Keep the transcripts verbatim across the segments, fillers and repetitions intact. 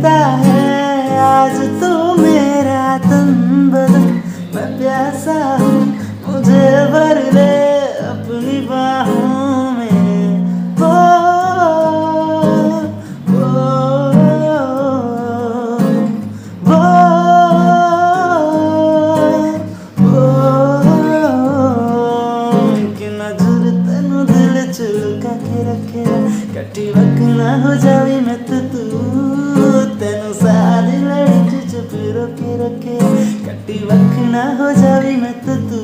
लगता है आज तो मेरा तन बदन, मैं प्यासा हूँ मुझे भर ले अपनी बाहों में। ओ, ओ, ओ, ओ, कि नजर तेनू दिल चुका के रखे, कटी वक ना हो जावी मैं तो तू, तेनू सारी लड़ी चुप रोके रखे, कटी वक ना हो जावी मैं तो तू।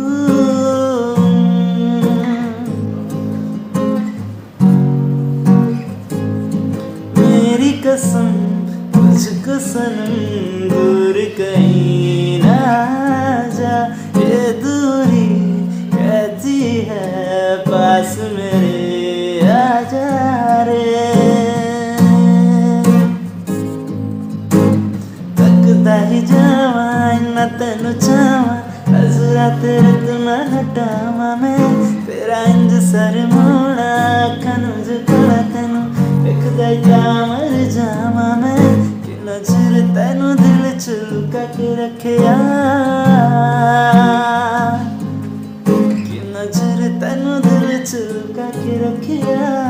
मेरी कसम तुझको सनम दूर कहीं ना जा, ये दूरी कहती है पास मेरे आजा रे। तकदा ही जावा इन्ना तेनू चावा, नजरा तेरे तो ना हटावा मैं, तेरा इंज सर मोड़ा अखां जो कोला तेनू देखदा ही जा मर जावा मैं, कि नजर तेनू दिल चुका के रखिया, कि नजर तेनू दिल चुका के रखिया।